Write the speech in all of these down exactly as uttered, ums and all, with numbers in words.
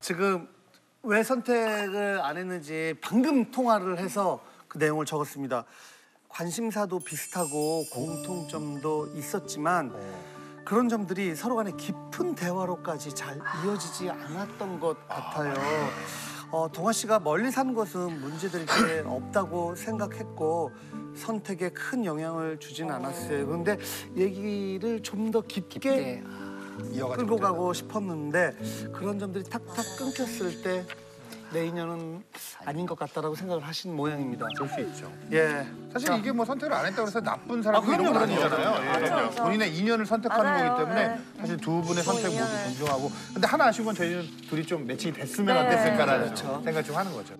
지금 왜 선택을 안 했는지 방금 통화를 해서 그 내용을 적었습니다. 관심사도 비슷하고 공통점도 있었지만 그런 점들이 서로 간에 깊은 대화로까지 잘 이어지지 않았던 것 같아요. 어, 동아 씨가 멀리 사는 것은 문제들이 꽤 없다고 생각했고 선택에 큰 영향을 주진 않았어요. 그런데 얘기를 좀 더 깊게, 깊게. 끌고 가고 싶었는데 그런 점들이 탁탁 끊겼을 때 내 인연은 아닌 것 같다라고 생각을 하신 모양입니다. 그럴 수 있죠. 예. 사실 자. 이게 뭐 선택을 안 했다고 해서 나쁜 사람 아, 이런 건 그럼요, 아니잖아요. 예. 본인의 인연을 선택하는 맞아요. 거기 때문에 네. 사실 두 분의 선택 모두 인연을. 존중하고. 근데 하나 아쉬운 건 저희는 둘이 좀 매칭이 됐으면 네. 어땠을까라는 그렇죠. 생각 좀 하는 거죠.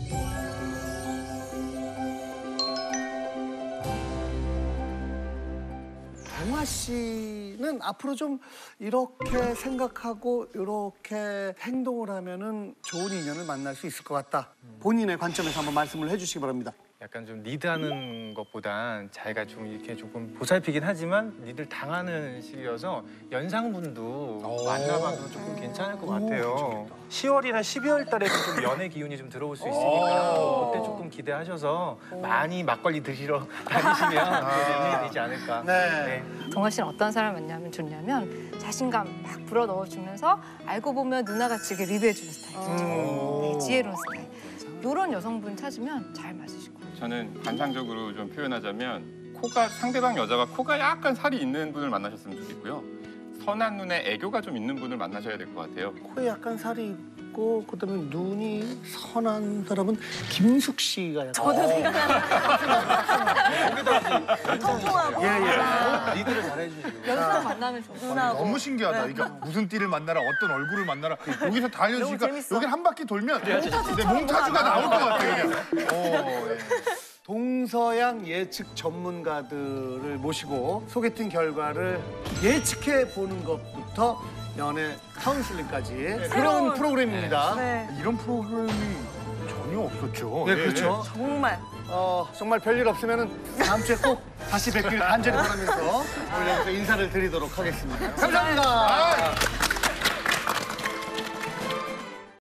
동아 씨는 앞으로 좀 이렇게 생각하고 이렇게 행동을 하면은 좋은 인연을 만날 수 있을 것 같다. 본인의 관점에서 한번 말씀을 해주시기 바랍니다. 약간 좀 리드하는 것보단 자기가 좀 이렇게 조금 보살피긴 하지만 리드를 당하는 식이어서 연상분도 만나봐도 조금 괜찮을 것 같아요. 시월이나 십이월 달에 좀 연애 기운이 좀 들어올 수 있으니까 그때 조금 기대하셔서 많이 막걸리 드시러 다니시면 도움이 되지 않을까. 네. 동아 씨는 어떤 사람을 만나면 좋냐면 자신감 막 불어넣어주면서 알고 보면 누나같이 이렇게 리드해주는 스타일이죠. 네, 지혜로운 스타일. 이런 여성분 찾으면 잘 맞으실 거예요. 저는 관상적으로 좀 표현하자면 코가 상대방 여자가 코가 약간 살이 있는 분을 만나셨으면 좋겠고요. 선한 눈에 애교가 좀 있는 분을 만나셔야 될 것 같아요. 코에 약간 살이 있고 그다음에 눈이 선한 사람은 김숙 씨가 약간. 저도 생각나는. 통통하고. 예예. 리드를 잘 해주시고. 연상 만나면 좋아요. 누나고. 너무 신기하다. 네. 그러니까 무슨 띠를 만나라, 어떤 얼굴을 만나라. 여기서 다 알려주니까 너무 재밌어. 여기 한 바퀴 돌면 네, 몽타주처럼 몽타주가 나올 것 같아요. 그냥. 오, 예. 동서양 예측 전문가들을 모시고 소개팅 결과를 예측해 보는 것부터 연애 카운슬링까지 그런 새로운- 프로그램입니다. 네. 이런 프로그램이 전혀 없었죠. 네, 예, 그렇죠. 정말. 어, 정말 별일 없으면 다음 주에 꼭 다시 뵙길 간절히 바라면서 올려서 인사를 드리도록 하겠습니다. 감사합니다.